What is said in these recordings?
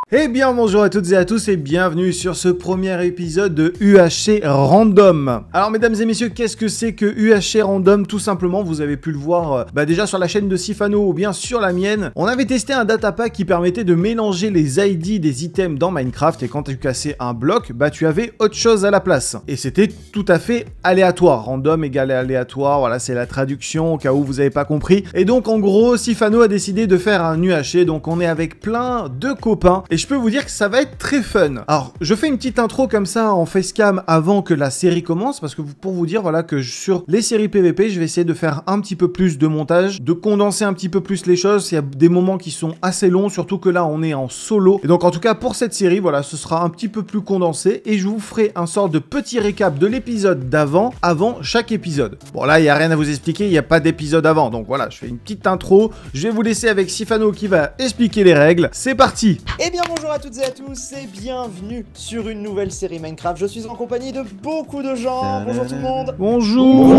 Eh bien bonjour à toutes et à tous et bienvenue sur ce premier épisode de UHC Random. Alors mesdames et messieurs, qu'est-ce que c'est que UHC Random? Tout simplement, vous avez pu le voir déjà sur la chaîne de Sifano ou bien sur la mienne. On avait testé un datapack qui permettait de mélanger les ID des items dans Minecraft et quand tu cassais un bloc, tu avais autre chose à la place. Et c'était tout à fait aléatoire. Random égale aléatoire, voilà c'est la traduction au cas où vous n'avez pas compris. Et donc en gros, Sifano a décidé de faire un UHC, donc on est avec plein de copains. Et je peux vous dire que ça va être très fun. Alors, je fais une petite intro comme ça en facecam avant que la série commence, parce que pour vous dire, voilà, que sur les séries PVP, je vais essayer de faire un petit peu plus de montage, de condenser un petit peu plus les choses. Il y a des moments qui sont assez longs, surtout que là, on est en solo. Et donc, en tout cas, pour cette série, voilà, ce sera un petit peu plus condensé, et je vous ferai un sort de petit récap de l'épisode d'avant, avant chaque épisode. Bon, là, il n'y a rien à vous expliquer, il n'y a pas d'épisode avant, donc voilà, je fais une petite intro. Je vais vous laisser avec Sifano qui va expliquer les règles. C'est parti! Eh bien, bonjour à toutes et à tous et bienvenue sur une nouvelle série Minecraft. Je suis en compagnie de beaucoup de gens. Bonjour tout le monde. Bonjour!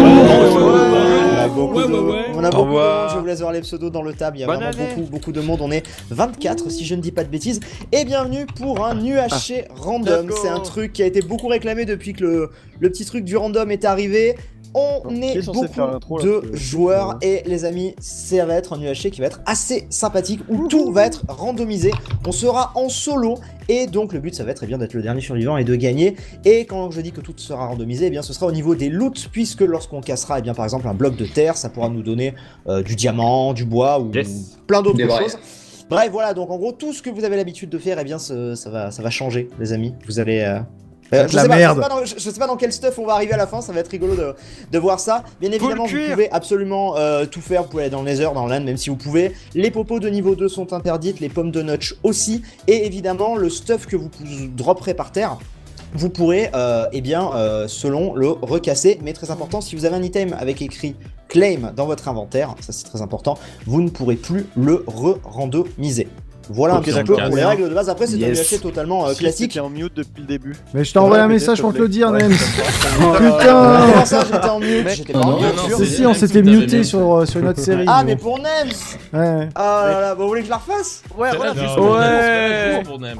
On a beaucoup de monde. Je vous laisse voir les pseudos dans le tab. Il y a vraiment beaucoup de monde. On est 24 si je ne dis pas de bêtises. Et bienvenue pour un UHC random. C'est un truc qui a été beaucoup réclamé depuis que le petit truc du random est arrivé. On est beaucoup de joueurs et les amis, ça va être un UHC qui va être assez sympathique où tout va être randomisé. On sera en solo et donc le but ça va être bien d'être le dernier survivant et de gagner. Et quand je dis que tout sera randomisé, eh bien ce sera au niveau des loots puisque lorsqu'on cassera par exemple un bloc de terre, ça pourra nous donner du diamant, du bois ou plein d'autres choses. Bref voilà, donc en gros tout ce que vous avez l'habitude de faire, eh bien ça va changer les amis. Vous allez... je sais pas dans quel stuff on va arriver à la fin, ça va être rigolo de voir ça. Bien évidemment, vous pouvez absolument tout faire, vous pouvez aller dans le nether, dans le land, même si vous pouvez. Les popos de niveau 2 sont interdites, les pommes de notch aussi. Et évidemment, le stuff que vous dropperez par terre, vous pourrez, selon le recasser. Mais très important, si vous avez un item avec écrit claim dans votre inventaire, ça c'est très important, vous ne pourrez plus le re-randomiser. Voilà un petit peu pour les règles de base. Après, c'est un UHC totalement classique. J'étais en mute depuis le début. Mais je t'ai envoyé un message pour te le dire, Nems. Putain! Comment ça, j'étais en mute? J'étais pas en mute. Si, on s'était muté sur une autre série. Ah, mais pour Nems! Ouais. Ah là là, vous voulez que je la refasse? Ouais, ouais. Pour Nems.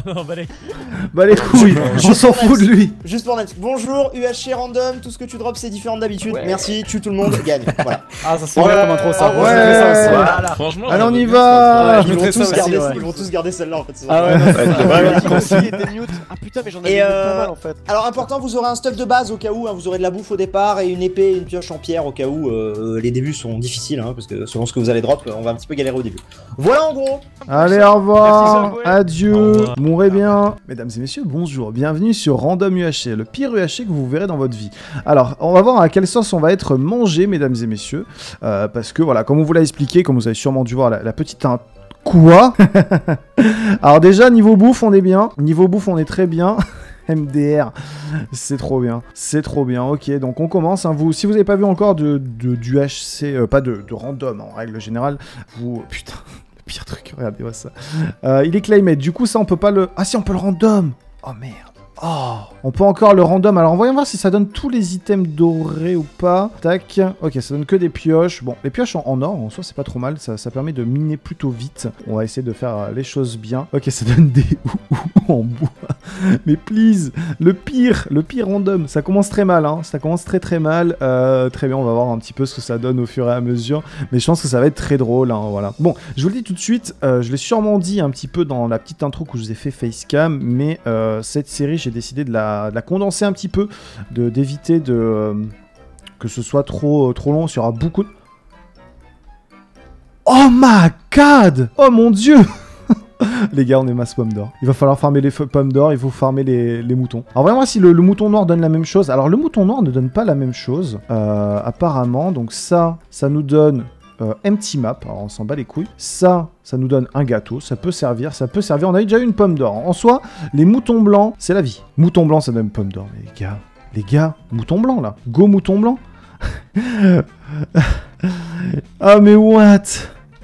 Bah les couilles, on s'en fout de lui. Juste pour Nems. Bonjour, UHC random, tout ce que tu drops c'est différent d'habitude. Merci, tue tout le monde, gagne. Voilà. Ah, ça sent bien comme intro ça. Ouais. Franchement. Allez, on y va. Ils vont tous garder celle-là en fait. Ah ouais, Ah putain, mais j'en ai pas mal en fait. Alors important, vous aurez un stuff de base au cas où, vous aurez de la bouffe au départ et une épée et une pioche en pierre au cas où les débuts sont difficiles, parce que selon ce que vous allez drop, on va un petit peu galérer au début. Voilà en gros. Allez, au revoir. Adieu. Mourrez bien. Mesdames et messieurs, bonjour. Bienvenue sur Random UHC, le pire UHC que vous verrez dans votre vie. Alors, on va voir à quelle sauce on va être mangé, mesdames et messieurs. Parce que voilà, comme on vous l'a expliqué, comme vous avez sûrement dû voir la petite... Quoi? Alors déjà, niveau bouffe, on est bien. Niveau bouffe, on est très bien. MDR, c'est trop bien. C'est trop bien. Ok, donc on commence. Si vous n'avez pas vu encore du HC, pas de random en règle générale, vous... Putain, le pire truc, regardez-moi ça. Il est claimé. Du coup, ça, on peut pas le... Ah si, on peut le random. Oh merde. Oh, on peut encore le random. Alors, voyons voir si ça donne tous les items dorés ou pas. Tac. Ok, ça donne que des pioches. Bon, les pioches en or, en soi, c'est pas trop mal. Ça permet de miner plutôt vite. On va essayer de faire les choses bien. Ok, ça donne des en bois. Mais please, le pire random. Ça commence très mal, Ça commence très mal. Très bien, on va voir un petit peu ce que ça donne au fur et à mesure. Mais je pense que ça va être très drôle, voilà. Bon, je vous le dis tout de suite. Je l'ai sûrement dit un petit peu dans la petite intro que je vous ai fait facecam. Mais cette série, j'ai décidé de la condenser un petit peu, d'éviter que ce soit trop long. Il y aura beaucoup de... Oh my god! Oh mon dieu! Les gars, on est masse pomme d'or. Il va falloir farmer les pommes d'or, il faut farmer les moutons. Alors voyons voir si le mouton noir donne la même chose. Alors le mouton noir ne donne pas la même chose, apparemment. Donc ça nous donne... empty map, alors on s'en bat les couilles. Ça nous donne un gâteau, ça peut servir. On avait déjà eu une pomme d'or. En soi, les moutons blancs, c'est la vie. Mouton blanc, ça donne une pomme d'or. Mais les gars, mouton blanc là. Go mouton blanc. Ah mais what?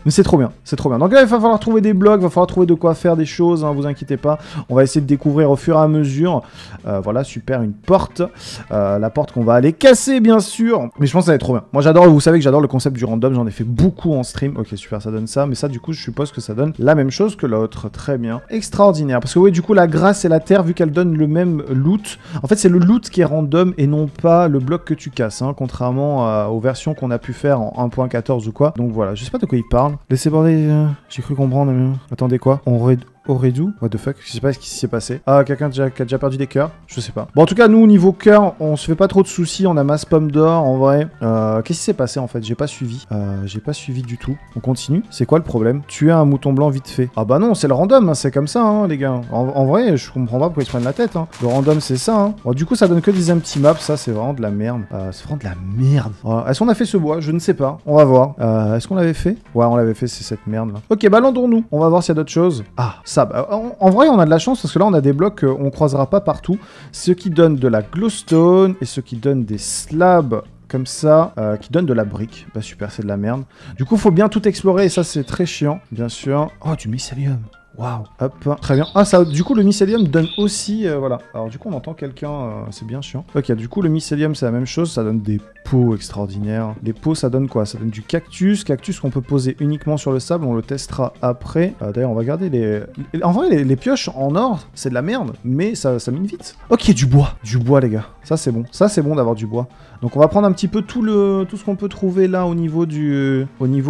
Mais c'est trop bien, c'est trop bien. Donc là, il va falloir trouver des blocs, il va falloir trouver de quoi faire des choses, hein, vous inquiétez pas. On va essayer de découvrir au fur et à mesure. Voilà, super, une porte. La porte qu'on va aller casser, bien sûr. Mais je pense que ça va être trop bien. Moi, j'adore, vous savez que j'adore le concept du random, j'en ai fait beaucoup en stream. Ok, super, ça donne ça. Mais ça, du coup, je suppose que ça donne la même chose que l'autre. Très bien. Extraordinaire. Parce que oui, du coup, la grâce et la terre, vu qu'elles donnent le même loot, en fait, c'est le loot qui est random et non pas le bloc que tu casses, hein, contrairement aux versions qu'on a pu faire en 1.14 ou quoi. Donc voilà, je sais pas de quoi il parle. Laissez border, j'ai cru comprendre. Mais... Attendez, quoi? Auredou? What the fuck? Je sais pas ce qui s'est passé. Ah, quelqu'un qui a déjà perdu des cœurs? Je sais pas. Bon, en tout cas, nous, au niveau cœur, on se fait pas trop de soucis. On a masse pomme d'or, en vrai. Qu'est-ce qui s'est passé, en fait? J'ai pas suivi. J'ai pas suivi du tout. On continue. C'est quoi le problème? Tuer un mouton blanc vite fait. Ah bah non, c'est le random, hein, c'est comme ça, hein, les gars. En vrai, je comprends pas pourquoi ils se prennent la tête, hein. Le random, c'est ça, hein. Bon, du coup, ça donne que des empty maps. Ça, c'est vraiment de la merde. C'est vraiment de la merde. Est-ce qu'on a fait ce bois? Je ne sais pas. On va voir. Est-ce qu'on l'avait fait? Ouais, on l'avait fait, c'est cette merde, là. Ok, bah, landons-nous. On va voir s'il y a d'autres choses. Ah, ça, bah, en vrai, on a de la chance parce que là, on a des blocs qu'on croisera pas partout. Ce qui donne de la glowstone et ce qui donne des slabs comme ça, qui donnent de la brique. Bah super, c'est de la merde. Du coup, faut bien tout explorer et ça, c'est très chiant, bien sûr. Oh, du mycélium. Waouh. Hop, très bien. Ah, ça, du coup, le mycélium donne aussi... voilà. Alors, du coup, on entend quelqu'un... c'est bien chiant. Ok, du coup, le mycélium, c'est la même chose. Ça donne des pots extraordinaires. Les pots, ça donne quoi? Ça donne du cactus. Cactus qu'on peut poser uniquement sur le sable. On le testera après. D'ailleurs, on va garder les... En vrai, les pioches en or, c'est de la merde. Mais ça mine vite. Ok, du bois. Du bois, les gars. Ça, c'est bon. Ça, c'est bon d'avoir du bois. Donc, on va prendre un petit peu tout ce qu'on peut trouver là au niveau du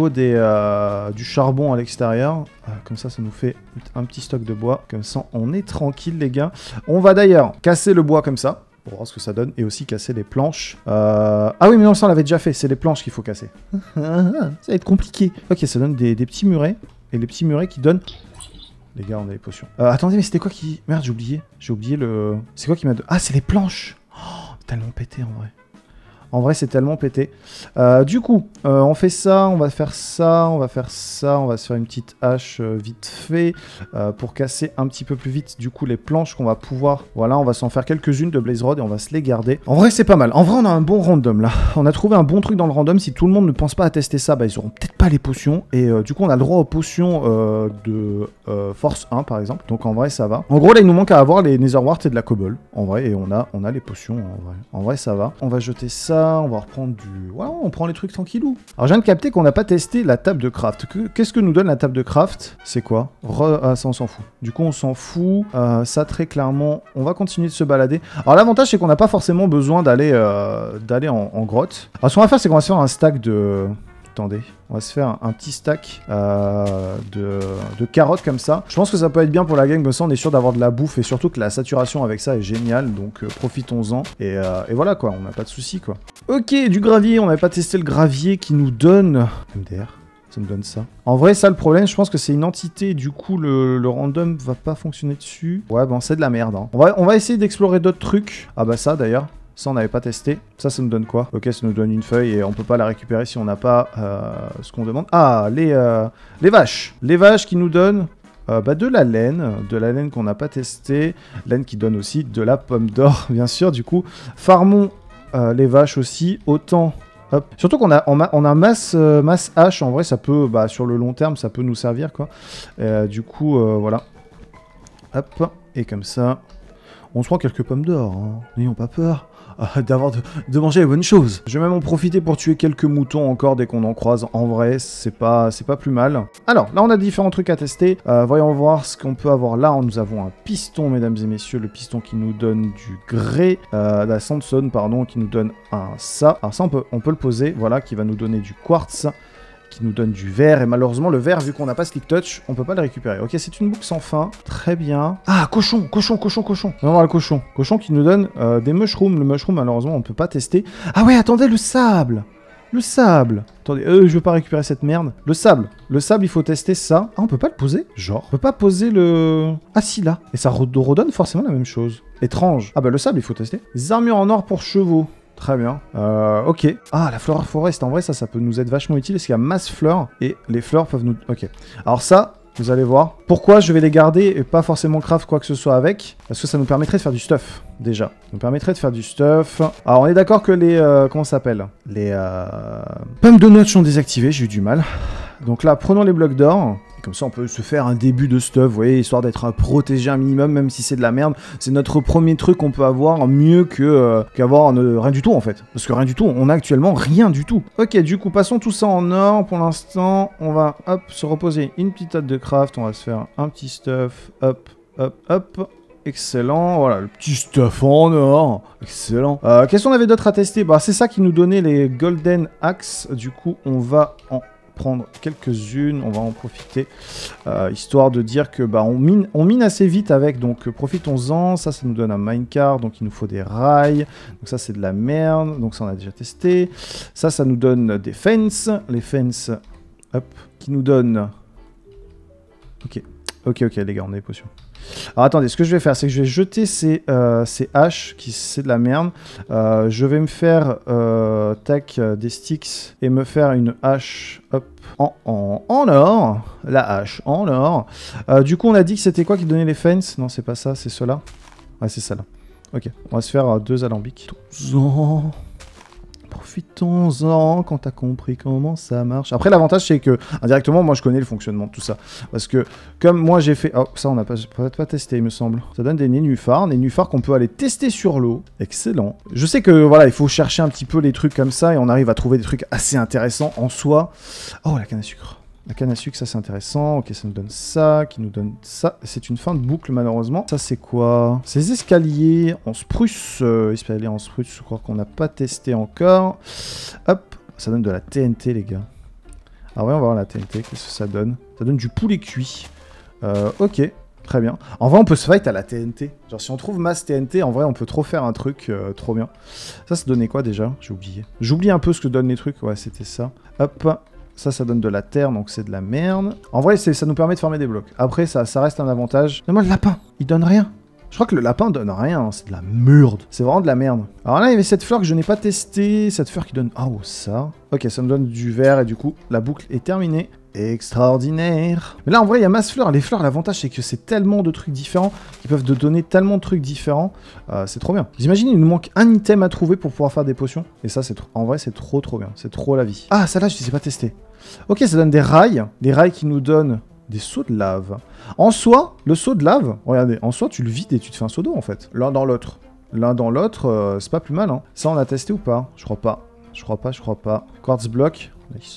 charbon à l'extérieur. Comme ça nous fait un petit stock de bois. Comme ça, on est tranquille, les gars. On va d'ailleurs casser le bois comme ça, pour voir ce que ça donne. Et aussi casser les planches. Ah oui, mais non, ça, on l'avait déjà fait. C'est les planches qu'il faut casser. Ça va être compliqué. Ok, ça donne des petits murets. Et les petits murets qui donnent... Les gars, on a les potions. Attendez, mais c'était quoi qui... Merde, j'ai oublié. J'ai oublié le... C'est quoi qui m'a... Ah, c'est les planches. Oh, tellement pété, en vrai. En vrai, c'est tellement pété. Du coup, on fait ça, on va faire ça, on va faire ça, on va se faire une petite hache vite fait pour casser un petit peu plus vite, du coup, les planches qu'on va pouvoir... Voilà, on va s'en faire quelques-unes de Blaze Rod et on va se les garder. En vrai, c'est pas mal. En vrai, on a un bon random, là. On a trouvé un bon truc dans le random. Si tout le monde ne pense pas à tester ça, bah, ils auront peut-être pas les potions. Et du coup, on a le droit aux potions de Force 1, par exemple. Donc, en vrai, ça va. En gros, là, il nous manque à avoir les Netherwart et de la Cobble. En vrai, et on a les potions, en vrai. En vrai, ça va. On va jeter ça. On va reprendre du... Ouais, on prend les trucs tranquillou. Alors, je viens de capter qu'on n'a pas testé la table de craft. Qu'est-ce que nous donne la table de craft? C'est quoi? Ah, ça, on s'en fout. Du coup, on s'en fout. Ça, très clairement, on va continuer de se balader. Alors, l'avantage, c'est qu'on n'a pas forcément besoin d'aller en grotte. Alors, ce qu'on va faire, c'est qu'on va se faire un stack de... Attendez, on va se faire un petit stack de carottes comme ça. Je pense que ça peut être bien pour la gang, comme ça on est sûr d'avoir de la bouffe et surtout que la saturation avec ça est géniale, donc profitons-en. Et voilà quoi, on n'a pas de soucis quoi. Ok, du gravier, on n'avait pas testé le gravier qui nous donne... MDR, ça me donne ça. En vrai, ça le problème, je pense que c'est une entité, du coup le random va pas fonctionner dessus. Ouais, bon, c'est de la merde. Hein. On va essayer d'explorer d'autres trucs. Ah bah ça d'ailleurs. Ça, on n'avait pas testé. Ça nous donne quoi? Ok, ça nous donne une feuille et on peut pas la récupérer si on n'a pas ce qu'on demande. Ah, les vaches. Les vaches qui nous donnent de la laine qu'on n'a pas testé. Laine qui donne aussi de la pomme d'or, bien sûr. Du coup, farmons les vaches aussi. Autant... Hop. Surtout qu'on a masse hache. En vrai, ça peut, sur le long terme, ça peut nous servir, quoi. Du coup, voilà. Hop. Et comme ça, on se prend quelques pommes d'or. Hein. N'ayons pas peur. De manger les bonnes choses. Je vais même en profiter pour tuer quelques moutons encore dès qu'on en croise. En vrai, c'est pas plus mal. Alors, là, on a différents trucs à tester. Voyons voir ce qu'on peut avoir là. Nous avons un piston, mesdames et messieurs. Le piston qui nous donne du grès. La sandstone, pardon, qui nous donne ça. Alors ça, on peut le poser. Voilà, qui va nous donner du quartz. Qui nous donne du verre, et malheureusement le verre, vu qu'on n'a pas Slick Touch, on peut pas le récupérer. Ok, c'est une boucle sans fin, très bien. Ah, cochon. On va voir le cochon. Cochon qui nous donne des mushrooms. Le mushroom, malheureusement, on peut pas tester. Ah ouais, attendez, le sable. Attendez, je veux pas récupérer cette merde. Le sable, il faut tester ça. Ah, on peut pas le poser? Genre, on peut pas poser le... Ah si, là. Et ça redonne forcément la même chose. Étrange. Ah bah le sable, il faut tester. Les armures en or pour chevaux. Très bien. Ok. Ah, la fleur forest, en vrai, ça peut nous être vachement utile, parce qu'il y a masse fleurs, et les fleurs peuvent nous... Ok. Alors ça, vous allez voir. Pourquoi je vais les garder, et pas forcément craft quoi que ce soit avec? Parce que ça nous permettrait de faire du stuff, déjà. Ça nous permettrait de faire du stuff. Alors, on est d'accord que les... comment ça s'appelle? Les... pommes de notes sont désactivées, j'ai eu du mal. Donc là, prenons les blocs d'or. Comme ça, on peut se faire un début de stuff, vous voyez, histoire d'être protégé un minimum, même si c'est de la merde. C'est notre premier truc qu'on peut avoir, mieux qu'avoir rien du tout, en fait. Parce que rien du tout, on a actuellement rien du tout. Ok, du coup, passons tout ça en or. Pour l'instant, on va, hop, se reposer une petite table de craft. On va se faire un petit stuff, hop, hop, hop. Excellent, voilà, le petit stuff en or. Excellent. Qu'est-ce qu'on avait d'autre à tester? Bah, c'est ça qui nous donnait les Golden Axe. Du coup, on va en prendre quelques-unes, on va en profiter, histoire de dire que bah on mine assez vite avec, donc profitons-en. Ça nous donne un minecart, donc il nous faut des rails, donc ça c'est de la merde, donc ça on a déjà testé. Ça nous donne des fences, les fences, hop, qui nous donnent... Ok les gars, on a des potions. Alors attendez, ce que je vais faire, c'est que je vais jeter ces haches, qui c'est de la merde. Je vais me faire des sticks et me faire une hache, hop, en or. La hache en or. Du coup, on a dit que c'était quoi qui donnait les fences? Non, c'est pas ça, c'est cela. Ah, c'est ça là. Ok, on va se faire 2 alambics. Profitons-en quand t'as compris comment ça marche. Après, l'avantage, c'est que, indirectement, moi, je connais le fonctionnement de tout ça. Parce que, comme moi, j'ai fait... Oh, ça, on n'a peut-être pas testé, il me semble. Ça donne des nénuphars qu'on peut aller tester sur l'eau. Excellent. Je sais que, voilà, il faut chercher un petit peu les trucs comme ça, et on arrive à trouver des trucs assez intéressants en soi. Oh, la canne à sucre. La canne à sucre, ça c'est intéressant. Ok, ça nous donne ça, qui nous donne ça. C'est une fin de boucle, malheureusement. Ça, c'est quoi? Ces escaliers en spruce. Escaliers en spruce, je crois qu'on n'a pas testé encore. Hop, ça donne de la TNT, les gars. Ah ouais, on va voir la TNT. Qu'est-ce que ça donne? Ça donne du poulet cuit. Ok, très bien. En vrai, on peut se fight à la TNT. Genre, si on trouve masse TNT, en vrai, on peut trop faire un truc trop bien. Ça donnait quoi déjà? J'ai oublié. J'oublie un peu ce que donnent les trucs. Ouais, c'était ça. Hop. Ça donne de la terre, donc c'est de la merde. En vrai, ça nous permet de farmer des blocs. Après, ça reste un avantage. Donne-moi le lapin, il donne rien. Je crois que le lapin donne rien, hein. C'est de la merde. C'est vraiment de la merde. Alors là, il y avait cette fleur que je n'ai pas testée. Cette fleur qui donne... Oh, ça. Ok, ça me donne du vert et du coup, la boucle est terminée. Extraordinaire. Mais là, en vrai, il y a masse fleurs. Les fleurs, l'avantage, c'est que c'est tellement de trucs différents qui peuvent te donner tellement de trucs différents. C'est trop bien. Vous imaginez, il nous manque un item à trouver pour pouvoir faire des potions. Et ça, c'est en vrai, c'est trop bien. C'est trop la vie. Ah, ça là, je ne les ai pas testés. Ok, ça donne des rails. Des rails qui nous donnent des seaux de lave. En soi, le seau de lave, regardez, en soi, tu le vides et tu te fais un seau d'eau, en fait. L'un dans l'autre. L'un dans l'autre, c'est pas plus mal, hein. Ça, on a testé ou pas? Je crois pas. Je crois pas. Quartz block. Nice.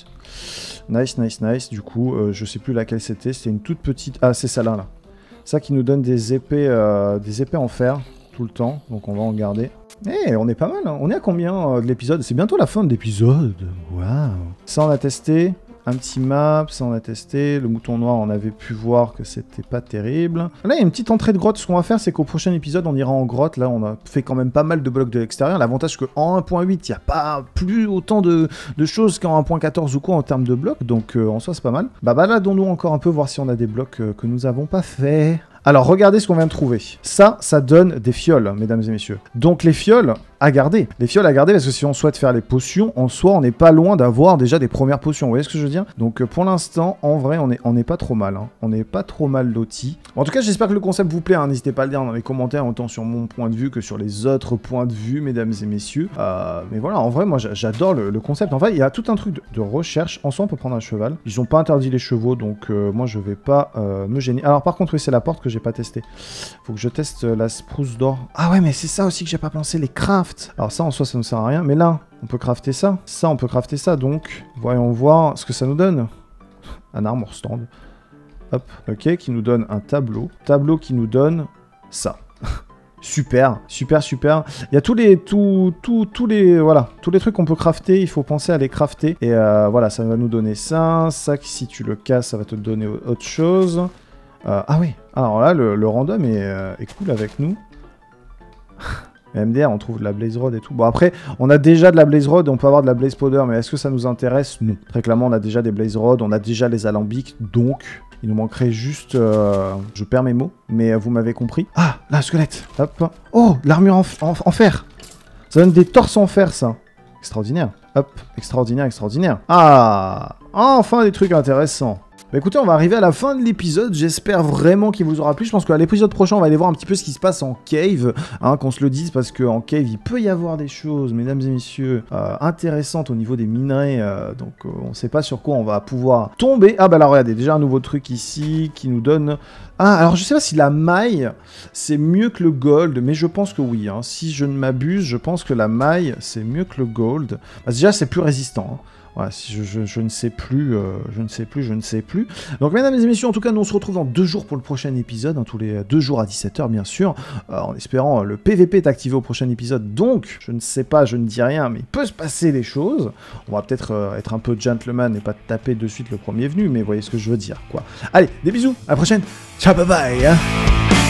Nice. Du coup, je sais plus laquelle c'était. C'était une toute petite... Ah, c'est celle-là, là. Ça qui nous donne des épées en fer tout le temps. Donc, on va en garder. Eh, on est pas mal, hein. On est à combien de l'épisode? C'est bientôt la fin de l'épisode. Waouh. Ça, on a testé. Un petit map, ça on a testé. Le mouton noir, on avait pu voir que c'était pas terrible. Là, il y a une petite entrée de grotte. Ce qu'on va faire, c'est qu'au prochain épisode, on ira en grotte. Là, on a fait quand même pas mal de blocs de l'extérieur. L'avantage, c'est qu'en 1.8, il n'y a pas plus autant de choses qu'en 1.14 ou quoi en termes de blocs. Donc, en soi, c'est pas mal. Bah, baladons-nous encore un peu, voir si on a des blocs que nous avons pas fait. Alors, regardez ce qu'on vient de trouver. Ça donne des fioles, mesdames et messieurs. Donc, les fioles à garder. Les fioles à garder, parce que si on souhaite faire les potions, en soi, on n'est pas loin d'avoir déjà des premières potions. Vous voyez ce que je veux dire? Donc, pour l'instant, en vrai, on n'est pas trop mal. Hein. On n'est pas trop mal lotis. En tout cas, j'espère que le concept vous plaît. Hein. N'hésitez pas à le dire dans les commentaires, autant sur mon point de vue que sur les autres points de vue, mesdames et messieurs. Mais voilà, en vrai, moi, j'adore le concept. En fait, il y a tout un truc de recherche. En soi, on peut prendre un cheval. Ils n'ont pas interdit les chevaux, donc moi, je vais pas me gêner. Alors, par contre, oui, c'est la porte que j'ai pas testée. Faut que je teste la spruce d'or. Ah ouais, mais c'est ça aussi que j'ai pas pensé, les crafts. Alors ça, en soi, ça ne sert à rien. Mais là, on peut crafter ça. Ça, on peut crafter ça. Donc, voyons voir ce que ça nous donne. Un armor stand. Hop, ok, qui nous donne un tableau. Tableau qui nous donne ça. Super. Il y a tous les trucs qu'on peut crafter, il faut penser à les crafter. Et voilà, ça va nous donner ça. Ça, si tu le casses, ça va te donner autre chose. Ah oui, alors là, le random est cool avec nous. MDR, on trouve de la Blaze Rod et tout. Bon, après, on a déjà de la Blaze Rod et on peut avoir de la Blaze Powder, mais est-ce que ça nous intéresse? Non. Très clairement, on a déjà des Blaze Rod, on a déjà les alambics, donc il nous manquerait juste... je perds mes mots, mais vous m'avez compris. Ah, là, un squelette. Hop. Oh, l'armure en fer. Ça donne des torses en fer, ça. Extraordinaire. Hop, extraordinaire. Ah, enfin des trucs intéressants. Bah écoutez, on va arriver à la fin de l'épisode, j'espère vraiment qu'il vous aura plu. Je pense qu'à l'épisode prochain, on va aller voir un petit peu ce qui se passe en cave, hein, qu'on se le dise, parce qu'en cave, il peut y avoir des choses, mesdames et messieurs, intéressantes au niveau des minerais, donc on sait pas sur quoi on va pouvoir tomber. Ah bah là, regardez, déjà un nouveau truc ici qui nous donne... Ah, alors je sais pas si la maille, c'est mieux que le gold, mais je pense que oui, hein. Si je ne m'abuse, je pense que la maille, c'est mieux que le gold. Bah, déjà, c'est plus résistant, hein. Voilà, si je ne sais plus, je ne sais plus. Donc, mesdames et messieurs, en tout cas, nous on se retrouve dans 2 jours pour le prochain épisode, hein, tous les 2 jours à 17h, bien sûr, en espérant le PVP est activé au prochain épisode. Donc, je ne sais pas, je ne dis rien, mais il peut se passer des choses. On va peut-être être un peu gentleman et pas taper de suite le premier venu, mais vous voyez ce que je veux dire, quoi. Allez, des bisous, à la prochaine. Ciao, bye bye, hein.